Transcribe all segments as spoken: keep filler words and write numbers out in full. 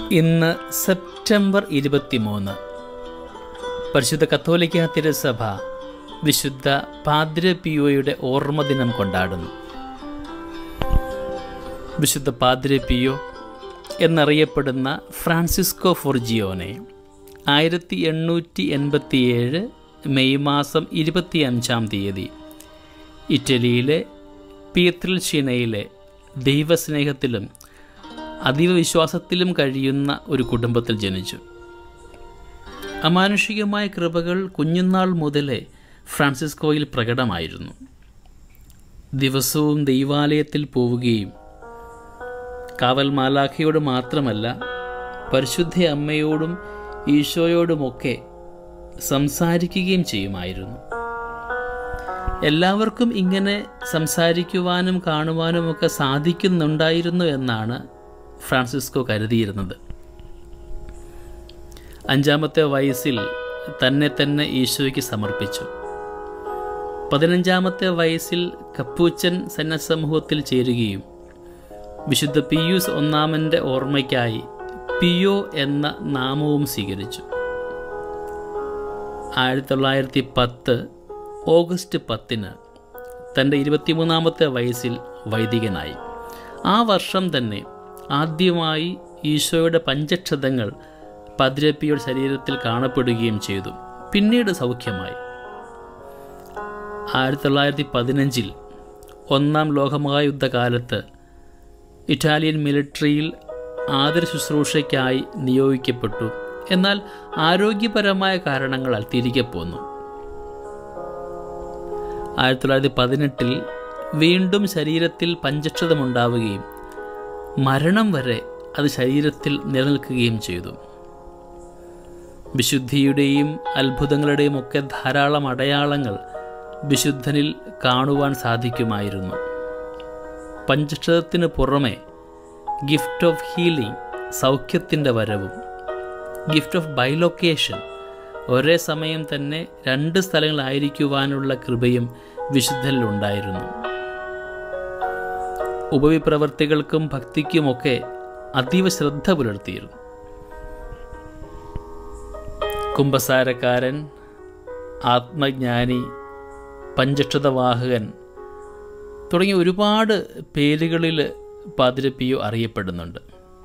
ഇന്ന് സെപ്റ്റംബർ ഇരുപത്തിമൂന്ന്. പരിശുദ്ധ കത്തോലിക്ക തിരുസഭ വിശുദ്ധ പാദ്രെ പിയോയുടെ ഓർമ്മ ദിനം കൊണ്ടാടുന്നു. വിശുദ്ധ പാദ്രെ പിയോ എന്നറിയപ്പെടുന്ന ഫ്രാൻസിസ്കോ ഫോർജിയോനെ ആയിരത്തി എണ്ണൂറ്റി എൺപത്തിയേഴ് മെയ് മാസം ഇരുപത്തി അഞ്ചാം തീയതി ഇറ്റലിയിലെ പീത്രൽചീനയിലെ ദൈവസ്നേഹത്തിലും അതീവ വിശ്വാസത്തിലും കഴിയുന്ന ഒരു കുടുംബത്തിൽ ജനിച്ചു. അമാനുഷികമായ കൃപകൾ കുഞ്ഞുനാൾ മുതലേ ഫ്രാൻസിസ്കോയിൽ പ്രകടമായിരുന്നു. ദിവസവും ദൈവാലയത്തിൽ പോവുകയും കാവൽ മാലാഖയോട് മാത്രമല്ല പരിശുദ്ധ അമ്മയോടും ഈശോയോടുമൊക്കെ സംസാരിക്കുകയും ചെയ്യുമായിരുന്നു. എല്ലാവർക്കും ഇങ്ങനെ സംസാരിക്കുവാനും കാണുവാനുമൊക്കെ സാധിക്കുന്നുണ്ടായിരുന്നു എന്നാണ് ഫ്രാൻസിസ്കോ കരുതിയിരുന്നത്. അഞ്ചാമത്തെ വയസ്സിൽ തന്നെ തന്നെ ഈശോയ്ക്ക് സമർപ്പിച്ചു. പതിനഞ്ചാമത്തെ വയസ്സിൽ കപ്പൂച്ചൻ സന്നദ്ധസമൂഹത്തിൽ ചേരുകയും വിശുദ്ധ പിയൂസ് ഒന്നാമൻ്റെ ഓർമ്മയ്ക്കായി പിയോ എന്ന നാമവും സ്വീകരിച്ചു. ആയിരത്തി തൊള്ളായിരത്തി പത്ത് ഓഗസ്റ്റ് പത്തിന് തൻ്റെ ഇരുപത്തിമൂന്നാമത്തെ വയസ്സിൽ വൈദികനായി. ആ വർഷം തന്നെ ആദ്യമായി ഈശോയുടെ പഞ്ചക്ഷതങ്ങൾ പാദ്രെ പിയോയുടെ ശരീരത്തിൽ കാണപ്പെടുകയും ചെയ്തു. പിന്നീട് സൗഖ്യമായി. ആയിരത്തി തൊള്ളായിരത്തി പതിനഞ്ചിൽ ഒന്നാം ലോകമഹായുദ്ധകാലത്ത് ഇറ്റാലിയൻ മിലിറ്ററിയിൽ ആതുര ശുശ്രൂഷയ്ക്കായി നിയോഗിക്കപ്പെട്ടു. എന്നാൽ ആരോഗ്യപരമായ കാരണങ്ങളാൽ തിരികെ പോന്നു. ആയിരത്തി തൊള്ളായിരത്തി പതിനെട്ടിൽ വീണ്ടും ശരീരത്തിൽ പഞ്ചക്ഷതമുണ്ടാവുകയും മരണം വരെ അത് ശരീരത്തിൽ നിലനിൽക്കുകയും ചെയ്തു. വിശുദ്ധിയുടെയും അത്ഭുതങ്ങളുടെയും ഒക്കെ ധാരാളം അടയാളങ്ങൾ വിശുദ്ധനിൽ കാണുവാൻ സാധിക്കുമായിരുന്നു. പഞ്ചക്ഷതത്തിന് പുറമെ ഗിഫ്റ്റ് ഓഫ് ഹീലിംഗ്, സൗഖ്യത്തിൻ്റെ വരവും, ഗിഫ്റ്റ് ഓഫ് ബൈലൊക്കേഷൻ, ഒരേ സമയം തന്നെ രണ്ട് സ്ഥലങ്ങളായിരിക്കുവാനുള്ള കൃപയും വിശുദ്ധനിലുണ്ടായിരുന്നു. ഉപവിപ്രവർത്തികൾക്കും ഭക്തിക്കുമൊക്കെ അതീവ ശ്രദ്ധ പുലർത്തിയിരുന്നു. കുമ്പസാരക്കാരൻ, ആത്മജ്ഞാനി, പഞ്ചക്ഷതവാഹകൻ തുടങ്ങിയ ഒരുപാട് പേരുകളിൽ പാദ്രെ പിയോ അറിയപ്പെടുന്നുണ്ട്.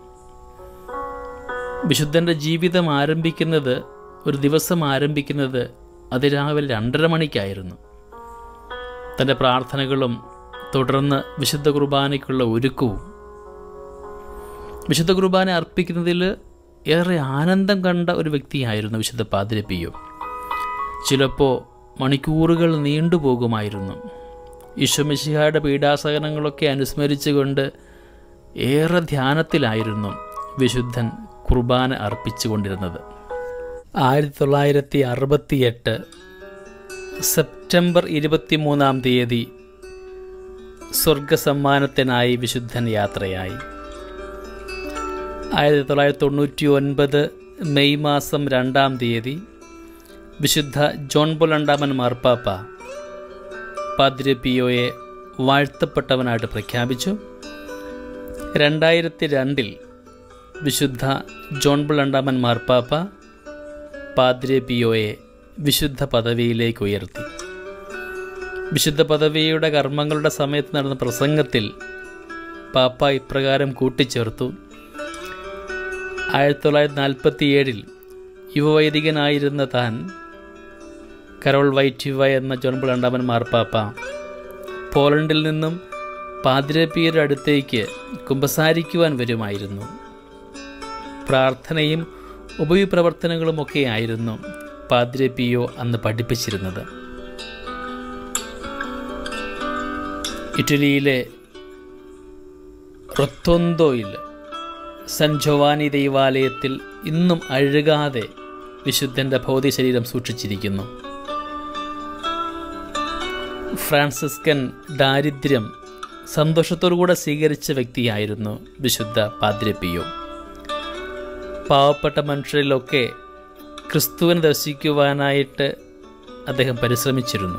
വിശുദ്ധൻ്റെ ജീവിതം ആരംഭിക്കുന്നത്, ഒരു ദിവസം ആരംഭിക്കുന്നത് അതിരാവിലെ രണ്ടര മണിക്കായിരുന്നു. തൻ്റെ പ്രാർത്ഥനകളും തുടർന്ന് വിശുദ്ധ കുർബാനയ്ക്കുള്ള ഒരുക്കവും. വിശുദ്ധ കുർബാന അർപ്പിക്കുന്നതിൽ ഏറെ ആനന്ദം കണ്ട ഒരു വ്യക്തിയായിരുന്നു വിശുദ്ധ പാദ്രെ പിയോ. ചിലപ്പോൾ മണിക്കൂറുകൾ നീണ്ടുപോകുമായിരുന്നു. ഈശോമിശിഹായുടെ പീഡാസഹനങ്ങളൊക്കെ അനുസ്മരിച്ചുകൊണ്ട് ഏറെ ധ്യാനത്തിലായിരുന്നു വിശുദ്ധൻ കുർബാന അർപ്പിച്ചു കൊണ്ടിരുന്നത്. ആയിരത്തി തൊള്ളായിരത്തി അറുപത്തിയെട്ട് സെപ്റ്റംബർ ഇരുപത്തി മൂന്നാം തീയതി സ്വർഗസമ്മാനത്തിനായി വിശുദ്ധൻ യാത്രയായി. ആയിരത്തി തൊള്ളായിരത്തി തൊണ്ണൂറ്റി ഒൻപത് മെയ് മാസം രണ്ടാം തീയതി വിശുദ്ധ ജോൺ പോൾ രണ്ടാമൻ മാർപ്പാപ്പ പാദ്രെ പിയോയെ വാഴ്ത്തപ്പെട്ടവനായിട്ട് പ്രഖ്യാപിച്ചു. രണ്ടായിരത്തി രണ്ടിൽ വിശുദ്ധ ജോൺ പോൾ രണ്ടാമൻ മാർപ്പാപ്പ പാദ്രെ പിയോയെ വിശുദ്ധ പദവിയിലേക്ക് ഉയർത്തി. വിശുദ്ധ പദവിയുടെ കർമ്മങ്ങളുടെ സമയത്ത് നടന്ന പ്രസംഗത്തിൽ പാപ്പ ഇപ്രകാരം കൂട്ടിച്ചേർത്തു: ആയിരത്തി തൊള്ളായിരത്തി നാൽപ്പത്തി ഏഴിൽ യുവവൈദികനായിരുന്ന താൻ കരോൾ വൈറ്റിവ എന്ന ജോൺ പോൾ രണ്ടാമൻ മാർപ്പാപ്പ പോളണ്ടിൽ നിന്നും പാദ്രെ പിയോയുടെ അടുത്തേക്ക് കുമ്പസാരിക്കുവാൻ വരുമായിരുന്നു. പ്രാർത്ഥനയും ഉപവിപ്രവർത്തനങ്ങളുമൊക്കെ ആയിരുന്നു പാദ്രെ പിയോ അന്ന് പഠിപ്പിച്ചിരുന്നത്. ഇറ്റലിയിലെ റൊത്തോന്തോയിൽ സൻ ജോവാനി ദൈവാലയത്തിൽ ഇന്നും അഴുകാതെ വിശുദ്ധൻ്റെ ഭൗതിക ശരീരം സൂക്ഷിച്ചിരിക്കുന്നു. ഫ്രാൻസിസ്കൻ ദാരിദ്ര്യം സന്തോഷത്തോടുകൂടെ സ്വീകരിച്ച വ്യക്തിയായിരുന്നു വിശുദ്ധ പാദ്രെ പിയോ. പാവപ്പെട്ട മനുഷ്യരിലൊക്കെ ക്രിസ്തുവിനെ ദർശിക്കുവാനായിട്ട് അദ്ദേഹം പരിശ്രമിച്ചിരുന്നു.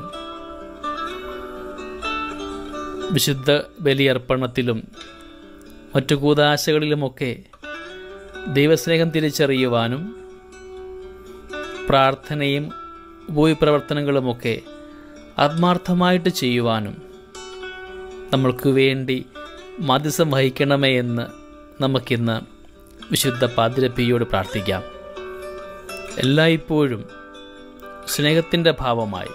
വിശുദ്ധ ബലിയർപ്പണത്തിലും മറ്റു കൂദാശകളിലുമൊക്കെ ദൈവസ്നേഹം തിരിച്ചറിയുവാനും പ്രാർത്ഥനയും ഉപവിപ്രവർത്തനങ്ങളുമൊക്കെ ആത്മാർത്ഥമായിട്ട് ചെയ്യുവാനും നമ്മൾക്ക് വേണ്ടി മാധ്യസ്ഥം വഹിക്കണമേ എന്ന് നമുക്കിന്ന് വിശുദ്ധ പാദ്രി പിയോട് പ്രാർത്ഥിക്കാം. എല്ലായ്പ്പോഴും സ്നേഹത്തിൻ്റെ ഭാവമായി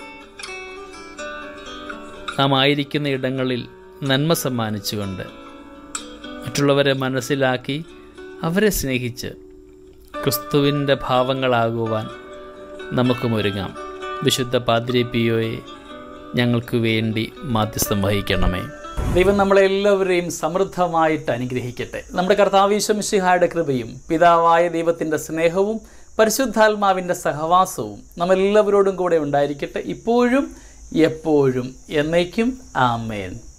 നാം ആയിരിക്കുന്ന ഇടങ്ങളിൽ നന്മ സമ്മാനിച്ചുകൊണ്ട് മറ്റുള്ളവരെ മനസ്സിലാക്കി അവരെ സ്നേഹിച്ച് ക്രിസ്തുവിൻ്റെ ഭാവങ്ങളാകുവാൻ നമുക്കും ഒരുങ്ങാം. വിശുദ്ധ പാദ്രി പിയോയെ ഞങ്ങൾക്ക് വേണ്ടി മാധ്യസ്ഥം വഹിക്കണമേ. ദൈവം നമ്മളെല്ലാവരെയും സമൃദ്ധമായിട്ട് അനുഗ്രഹിക്കട്ടെ. നമ്മുടെ കർത്താവ് ഈശോ മിശിഹായുടെ കൃപയും പിതാവായ ദൈവത്തിൻ്റെ സ്നേഹവും പരിശുദ്ധാത്മാവിൻ്റെ സഹവാസവും നമ്മെല്ലാവരോടും കൂടെ ഉണ്ടായിരിക്കട്ടെ, ഇപ്പോഴും എപ്പോഴും എന്നേക്കും. ആമേൻ.